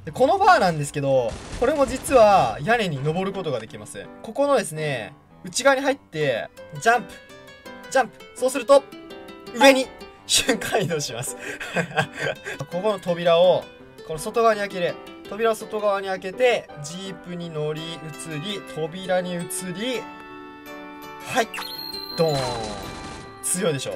で、このバーなんですけど、これも実は屋根に登ることができます。ここのですね、内側に入って、ジャンプ。ジャンプ。そうすると、上に瞬間移動します。ここの扉を、この外側に開ける。扉を外側に開けて、ジープに乗り移り、扉に移り、はい。ドーン。強いでしょ。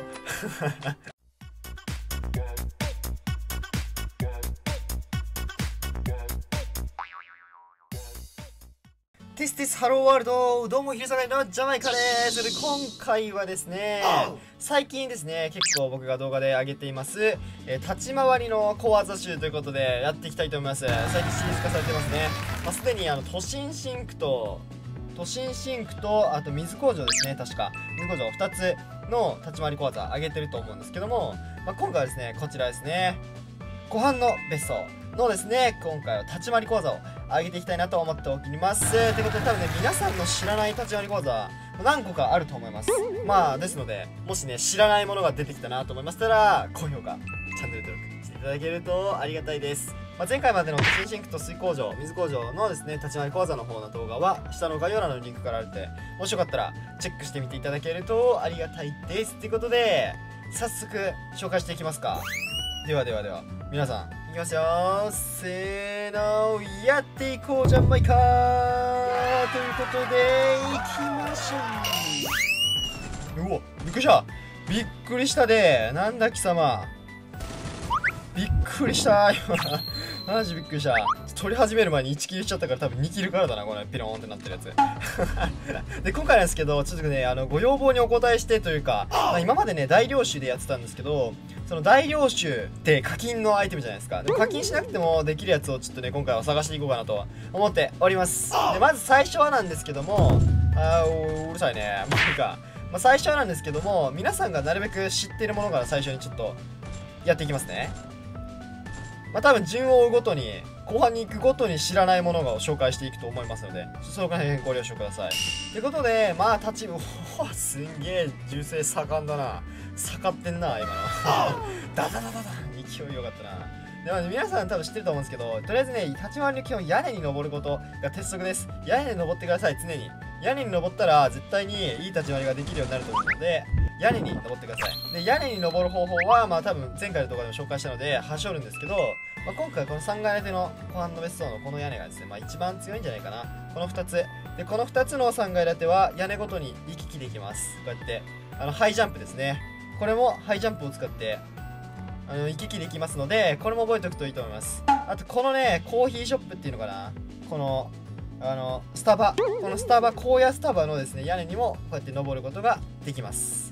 ティスティスハローワールド、どうも昼下がりのジャマイカです。で今回はですね、最近ですね、結構僕が動画で上げています、立ち回りの小技集ということでやっていきたいと思います。最近シリーズ化されてますね。すでに都心シンクと、あと水工場ですね、確か。水工場2つの立ち回り小技上げてると思うんですけども、今回はですね、こちらですね、湖畔の別荘のですね、今回は立ち回り講座を上げていきたいなと思っております。ということで多分ね、皆さんの知らない立ち回り講座何個かあると思います。ですので、もしね、知らないものが出てきたなと思いましたら、高評価、チャンネル登録していただけるとありがたいです。前回までの都心シンクと水工場、水工場のですね、立ち回り講座の方の動画は、下の概要欄のリンクからあるので、もしよかったらチェックしてみていただけるとありがたいです。ということで、早速紹介していきますか。では、皆さん、いきますよー。せーの、やっていこうじゃんまいかーということで、いきましょう。うわ、びっくりした。びっくりしたで、なんだ貴様。びっくりした今。マジびっくりした。取り始める前に1キルしちゃったから多分2キルからだな、これピローンってなってるやつ。で、今回なんですけど、ちょっとね、ご要望にお答えしてというか、今までね、大領主でやってたんですけど、その大領主って課金のアイテムじゃないですか。でも課金しなくてもできるやつをちょっとね、今回は探していこうかなと思っております。で、まず最初はなんですけども、うるさいね。最初はなんですけども、皆さんがなるべく知っているものから最初にちょっとやっていきますね。多分順を追うごとに、後半に行くごとに知らないものを紹介していくと思いますので、その辺ご了承ください。ということで、すんげえ銃声盛んだな。盛ってんな、今の。ダダダダダ勢いよかったな。でも、皆さん多分知ってると思うんですけど、とりあえずね、立ち回りの基本、屋根に登ることが鉄則です。屋根に登ってください、常に。屋根に登ったら、絶対にいい立ち回りができるようになると思うので、屋根に登ってください。で、屋根に登る方法は、多分前回の動画でも紹介したので、はしょるんですけど、今回この3階建ての湖畔の別荘のこの屋根がですね、一番強いんじゃないかな。この2つ。で、この2つの3階建ては屋根ごとに行き来できます。こうやって、ハイジャンプですね。これもハイジャンプを使って、行き来できますので、これも覚えておくといいと思います。あと、このね、コーヒーショップっていうのかな。この、スタバ。このスタバ、荒野スタバのですね、屋根にもこうやって登ることができます。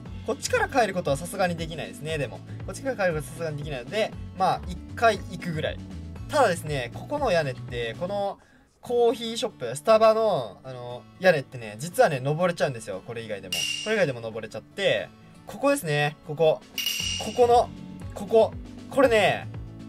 こっちから帰ることはさすがにできないですね。でも、こっちから帰ることはさすがにできないので、1回行くぐらい。ただですね、ここの屋根って、このコーヒーショップ、スタバの、屋根ってね、実はね、登れちゃうんですよ。これ以外でも。これ以外でも登れちゃって、ここですね。これね、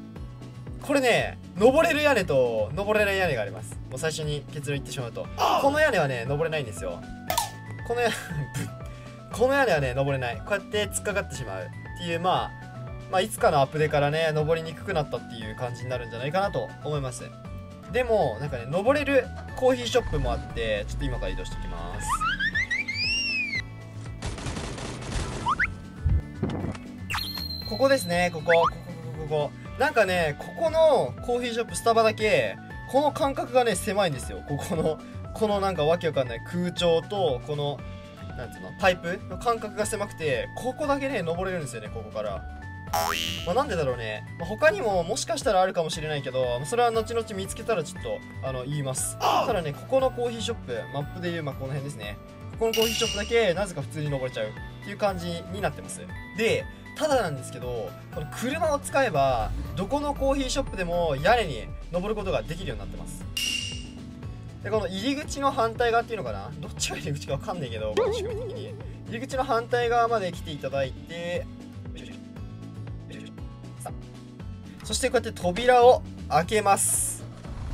登れる屋根と登れない屋根があります。もう最初に結論言ってしまうと。この屋根はね、登れないんですよ。この屋根はね、登れない。こうやって突っかかってしまうっていう、いつかのアップデからね、登りにくくなったっていう感じになるんじゃないかなと思います。でも、なんかね、登れるコーヒーショップもあって、ちょっと今から移動していきます。ここですね、ここ。なんかね、ここのコーヒーショップ、スタバだけ、この間隔がね、狭いんですよ。このなんかわけわかんない空調と、この、なんつうの、パイプの間隔が狭くて、ここだけね、登れるんですよね、ここから。なんでだろうね。他にももしかしたらあるかもしれないけど、それは後々見つけたらちょっと、言います。ただね、ここのコーヒーショップ、マップでいう、この辺ですね。ここのコーヒーショップだけ、なぜか普通に登れちゃうっていう感じになってます。で、ただなんですけど、この車を使えば、どこのコーヒーショップでも屋根に登ることができるようになってます。で、この入り口の反対側っていうのかな、どっちが入り口かわかんないけど、仕組み的に。入り口の反対側まで来ていただいて、そしてこうやって扉を開けます。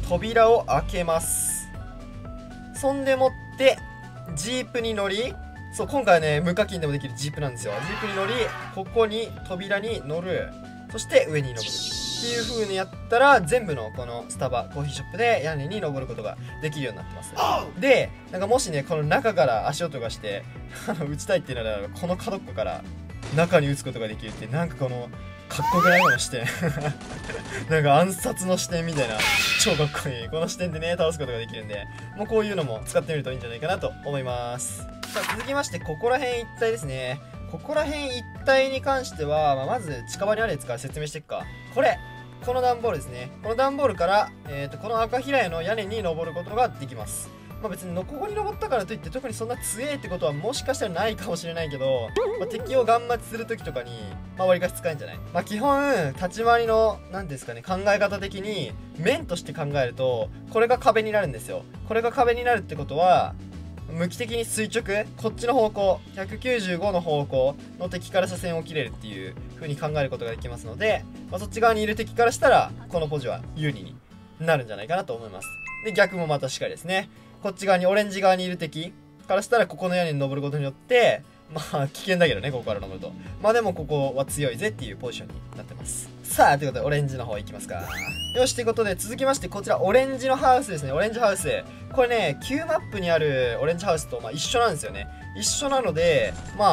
そんでもって、ジープに乗り、そう、今回はね、無課金でもできるジープなんですよ。ジープに乗り、ここに扉に乗る。そして上に登る。 いう風にやったら全部のこのスタバコーヒーショップで屋根に登ることができるようになってます。でなんかもしねこの中から足音がして打ちたいっていうならこの角っこから中に打つことができるってなんかこのかっこよくないこの視点なんか暗殺の視点みたいな超かっこいいこの視点でね倒すことができるんでもうこういうのも使ってみるといいんじゃないかなと思います。さあ続きましてここら辺一帯ですね。ここら辺一帯に関しては、まず近場にあるやつから説明していくか。この段ボールですね。この段ボールから、この赤平屋の屋根に登ることができます。別にここに登ったからといって特にそんな強えってことはもしかしたらないかもしれないけど、敵をガン待ちする時とかにわりかし使えんじゃない。基本立ち回りの何ですかね考え方的に面として考えるとこれが壁になるんですよ。これが壁になるってことは向き的に垂直こっちの方向195の方向の敵から車線を切れるっていう風に考えることができますので、そっち側にいる敵からしたらこのポジは有利になるんじゃないかなと思います。で逆もまたしっかりですね。こっち側にオレンジ側にいる敵からしたらここの屋根に登ることによって危険だけどねここから登るとでもここは強いぜっていうポジションになってます。さあということでオレンジの方行きますか。よしということで続きましてこちらオレンジのハウスですね。オレンジハウスこれね Q マップにあるオレンジハウスと一緒なんですよね。一緒なので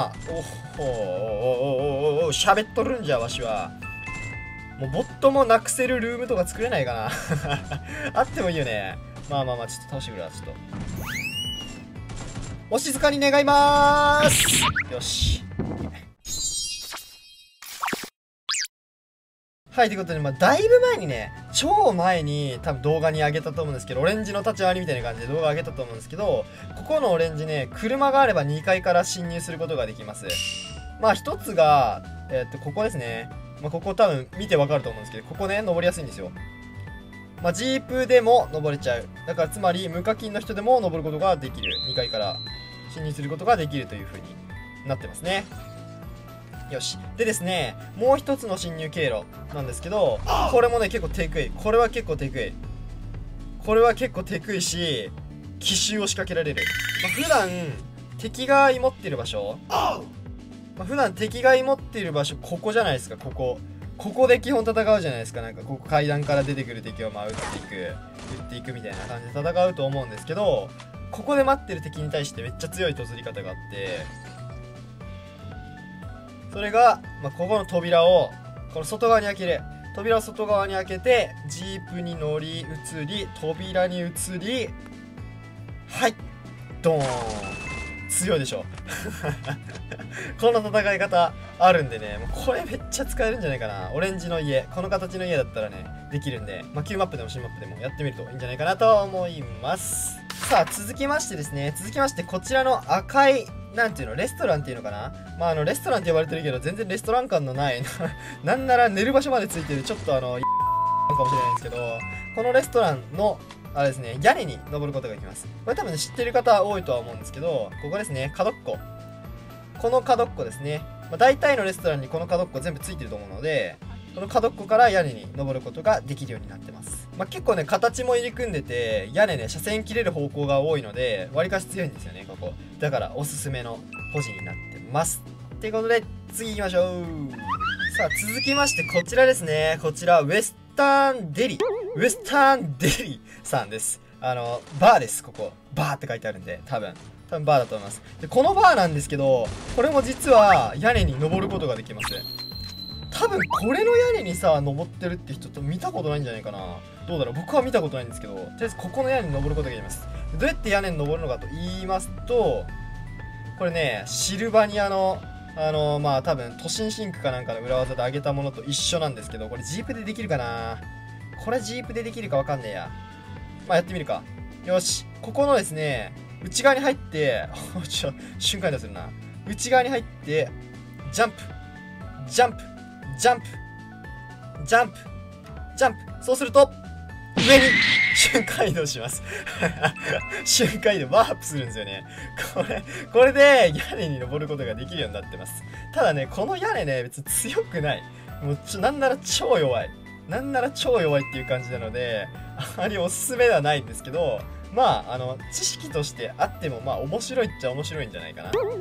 喋っとるんじゃわしは。もうボットもなくせるルームとか作れないかなあってもいいよね。ちょっと倒してくれわ。ちょっとお静かに願いまーす。よしはいということでだいぶ前にね超前に多分動画に上げたと思うんですけどオレンジの立ち回りみたいな感じで動画上げたと思うんですけど、ここのオレンジね車があれば2階から侵入することができます。一つがここですね。ここ多分見てわかると思うんですけどここね登りやすいんですよ。ジープでも登れちゃう。だからつまり無課金の人でも登ることができる。2階から侵入することができるという風になってますね。よしでですねもう一つの侵入経路なんですけどこれもね結構テクい。これは結構テクいし奇襲を仕掛けられる。普段敵が持っている場所ここじゃないですか。ここで基本戦うじゃないですか。なんかここ階段から出てくる敵を撃っていくみたいな感じで戦うと思うんですけど、ここで待ってる敵に対してめっちゃ強い突り方があって、それが、ここの扉をこの外側に開ける。扉を外側に開けてジープに乗り移り扉に移りはいドーン強いでしょこの戦い方あるんでね、もうこれめっちゃ使えるんじゃないかな。オレンジの家この形の家だったらねできるんで、旧マップでも新マップでもやってみるといいんじゃないかなと思います。さあ続きましてこちらの赤いなんていうのレストランっていうのかな。レストランって呼ばれてるけど全然レストラン感のないなんなら寝る場所までついてるちょっとかもしれないんですけど、このレストランのあれですね屋根に登ることができます。これ多分ね知ってる方多いとは思うんですけど、ここですね角っこ、この角っこですね。大体のレストランにこの角っこ全部ついてると思うので、この角っこから屋根に登ることができるようになってます。結構ね形も入り組んでて屋根ね車線切れる方向が多いのでわりかし強いんですよねここ。だからおすすめのポジになってますっていうことで次行きましょう。さあ続きましてこちらですね。こちらウエスタンデリさんです。バーです。ここバーって書いてあるんで多分バーだと思います。でこのバーなんですけど、これも実は屋根に登ることができます。多分これの屋根にさ登ってるって人と見たことないんじゃないかな。どうだろう、僕は見たことないんですけど、とりあえずここの屋根に登ることができます。どうやって屋根に登るのかと言いますと、これねシルバニアの多分都心シンクかなんかの裏技で上げたものと一緒なんですけど、これジープでできるかな。これジープでできるかわかんねえや。やってみるか。よし、ここのですね内側に入って瞬間移動するな。内側に入ってジャンプジャンプジャンプジャンプジャンプ、そうすると上に瞬間移動します瞬間移動ワープするんですよね。これで屋根に登ることができるようになってます。ただねこの屋根ね別に強くない。もうなんなら超弱いっていう感じなのであまりおすすめではないんですけど、知識としてあっても面白いっちゃ面白いんじゃないかなっ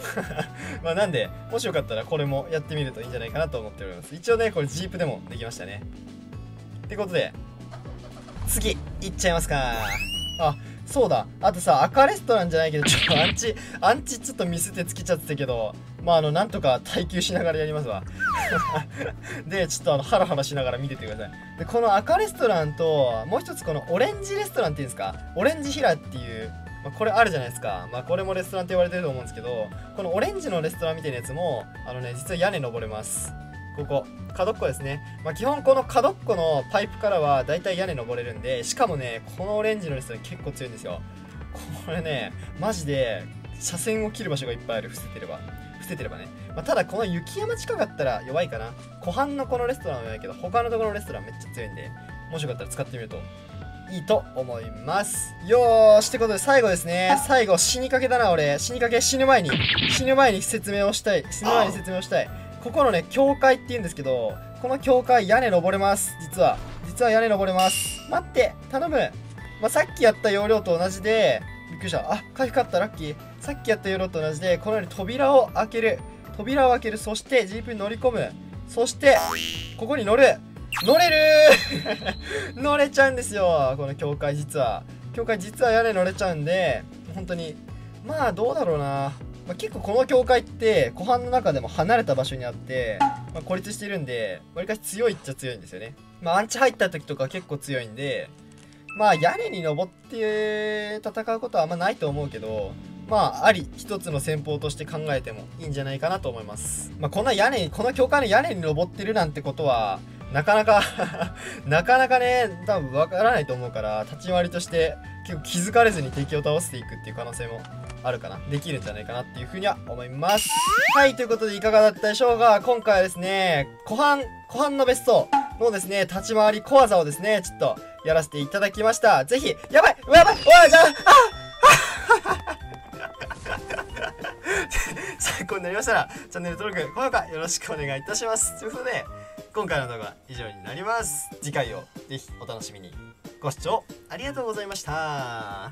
まあなんでもしよかったらこれもやってみるといいんじゃないかなと思っております。一応ねこれジープでもできましたね。ってことで次いっちゃいますか。あ、そうだ、あとさ、赤レストランじゃないけどちょっとアンチちょっとミスってつけちゃってたけど、まあなんとか耐久しながらやりますわでちょっとハラハラしながら見ててください。でこの赤レストランともう一つこのオレンジレストランっていうんですか、オレンジヒラっていう、これあるじゃないですか。これもレストランって言われてると思うんですけど、このオレンジのレストランみたいなやつも実は屋根登れます。ここ角っこですね。基本この角っこのパイプからはだいたい屋根登れるんで、しかもねこのオレンジのレストラン結構強いんですよ。これねマジで車線を切る場所がいっぱいある。伏せてればね。ただこの雪山近かったら弱いかな。湖畔のこのレストランは弱いけど、他のところのレストランめっちゃ強いんで、もしよかったら使ってみるといいと思います。よーし、ってことで最後ですね。最後死にかけだな俺。死ぬ前に説明をしたい。ここのね教会っていうんですけど、この教会屋根登れます。実は屋根登れます。待って頼む。さっきやった要領と同じで、びっくりした。あ、回復あった、ラッキー。さっきやった要領と同じで、このように扉を開ける。そしてジープに乗り込む。そしてここに乗れる乗れちゃうんですよ。この教会実は屋根乗れちゃうんで、本当にどうだろうな。結構この教会って湖畔の中でも離れた場所にあって、孤立してるんでわりかし強いっちゃ強いんですよね。アンチ入った時とか結構強いんで、屋根に登って戦うことはあんまないと思うけど、一つの戦法として考えてもいいんじゃないかなと思います。この教会の屋根に登ってるなんてことはなかなかね多分わからないと思うから、立ち回りとして結構気づかれずに敵を倒していくっていう可能性もあるかな。できるんじゃないかなっていうふうには思います。はい、ということでいかがだったでしょうか。今回はですね湖畔の別荘のですね立ち回り小技をですねちょっとやらせていただきました。ぜひやばいおいじゃ参考になりましたらチャンネル登録高評価よろしくお願いいたします。ということで今回の動画は以上になります。次回をぜひお楽しみに。ご視聴ありがとうございました。